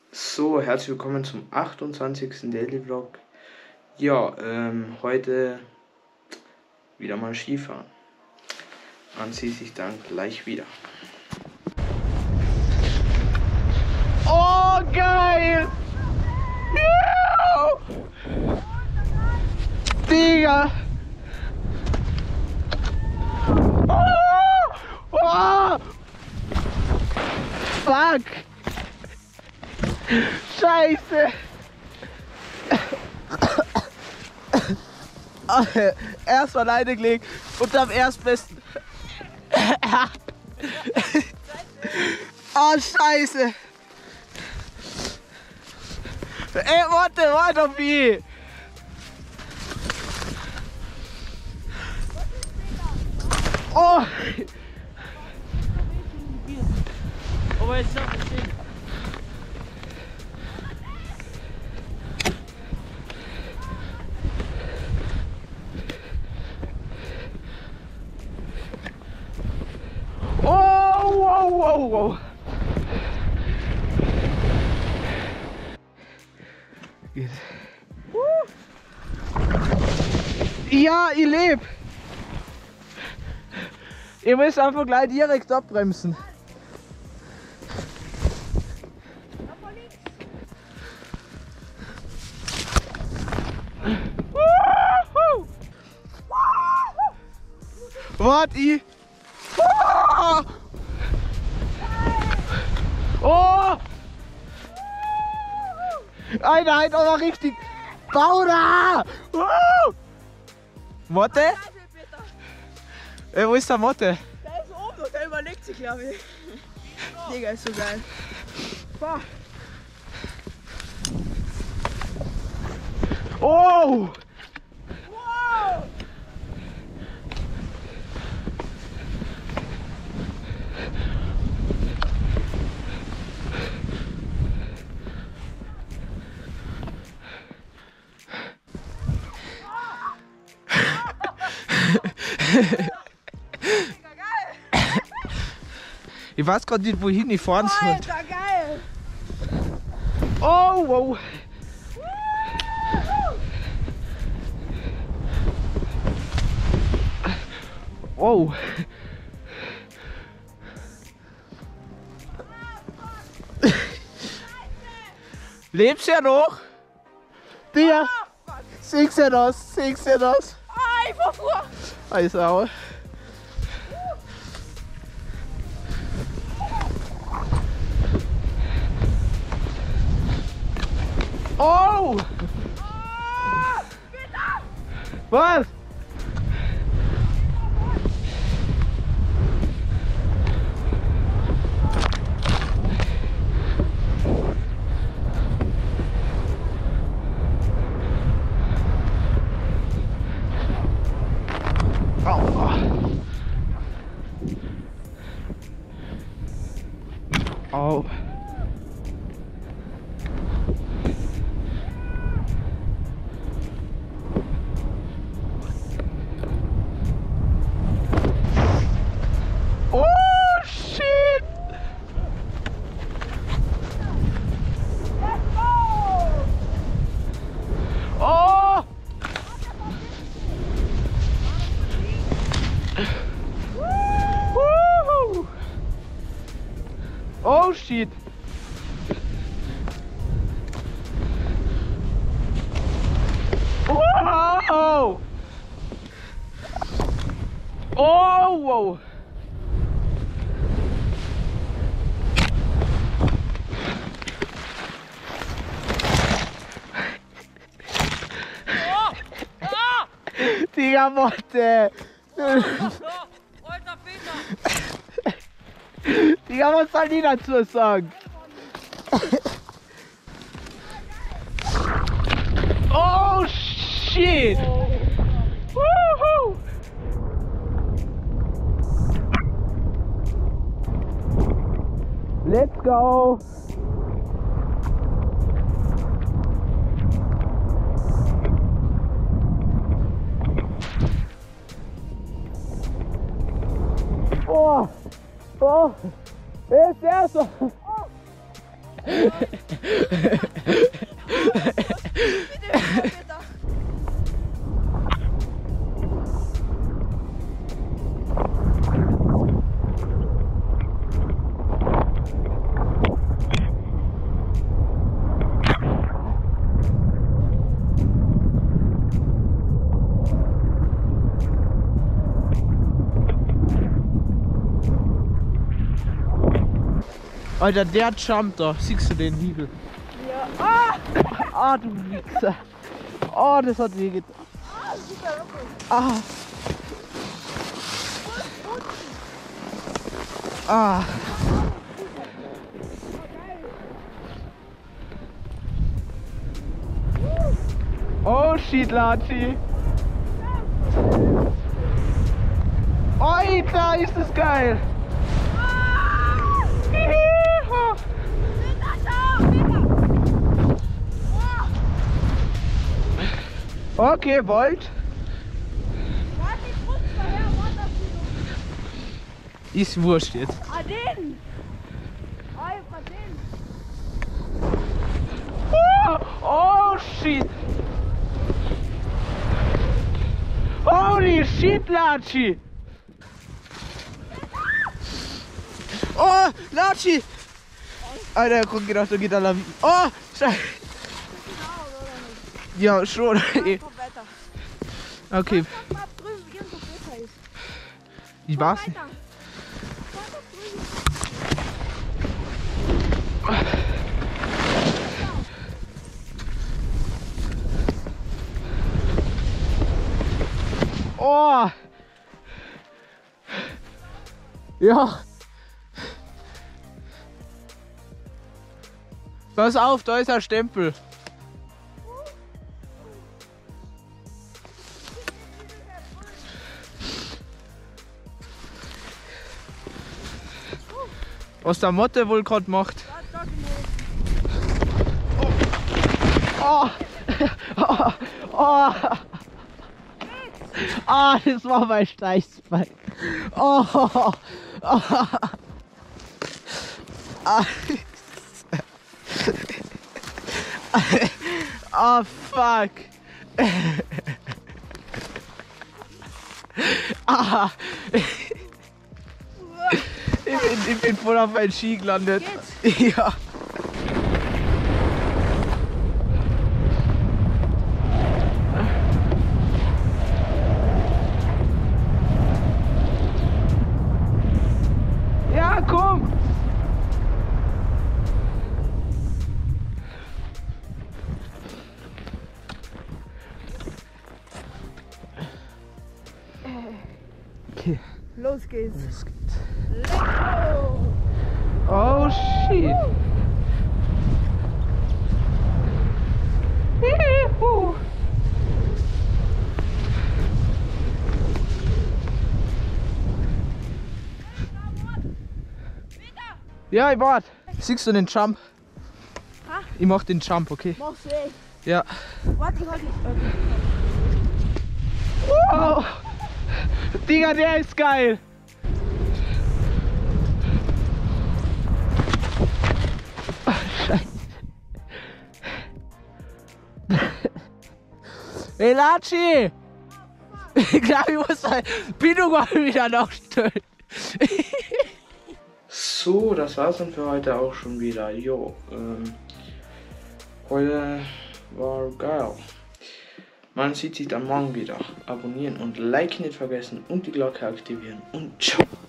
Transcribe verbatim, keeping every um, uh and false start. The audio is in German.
So, herzlich willkommen zum achtundzwanzigsten Daily Vlog. Ja, ähm, heute wieder mal Skifahren. Man sieht sich dann gleich wieder. Oh, geil! Yeah! Digga! Oh! Oh! Fuck! Scheiße! Erstmal alleine gelegt und am erstbesten. Oh, Scheiße! Ey, warte, warte auf mich! Oh! Aber jetzt schafft es nicht. Oh, wow, wow, wow. Ja, ich lebe. Ihr müsst einfach gleich direkt abbremsen. Warte, ich. Oh! Einer hat aber richtig. Bauda! Oh! Motte? Ey, wo ist der Motte? Der ist oben und der überlegt sich, glaube ich. Digga, ist so geil. Boah. Oh! Wow! Ich weiß gerade nicht, wohin ich fahren soll. Alter, geil! Oh, wow! Wow! Lebst du ja noch? Dir! Siehst du das? Siehst du das? Ah, ich fahr vor! Also. Oh! Ah, bitte! Was? Oh. Oh shit! Let's go! Oh! Woohoo! Oh shit! Wow! Oh, wow! Digga, Motte! Alter Peter! Digga, was soll die dazu sagen? Oh shit! Woohoo! Let's go! Oh! Oh! Ist der so? Alter, der jumpt da. Siehst du den Hügel? Ja. Ah! Ah, du Wichser. Oh, das hat weh getan. Ah, super Rücken. Ah. Ah. Oh shit, Lachi. Alter, ist das geil. Okay, Volt. Ist wurscht jetzt. Ah, den! Ah, ich hab den! Oh, oh shit! Holy shit, Lachi! Oh, Lachi! Alter, guck, gedacht, da geht er Lawine. Oh, Scheiße! Ja, schon. Okay. Ich weiß nicht. Oh! Ja! Pass auf, da ist ein Stempel. Was der Motte wohl gerade macht. Oh! Oh! Oh! Ah, das war mein Steißbein. Oh! Oh! Ah! Oh fuck! Ah! Ich bin, ich bin voll auf meinen Ski gelandet. Geht's? Ja. Ja, komm! Okay. Los geht's. Los geht's. Let's go! Oh shit! Juhu. Ja, ich warte. Siehst du den Jump? Ha? Ich mach den Jump, okay? Machst du echt? Ja. Warte, ich halt nicht. Wow! Digga, der ist geil! Oh, Scheiße. Hey Lachi! Ich glaube, ich muss ein Bindung mal wieder nachstellen. So, das war's dann für heute auch schon wieder. Jo, ähm, heute war geil. Man sieht sich dann morgen wieder. Abonnieren und Like nicht vergessen und die Glocke aktivieren. Und ciao.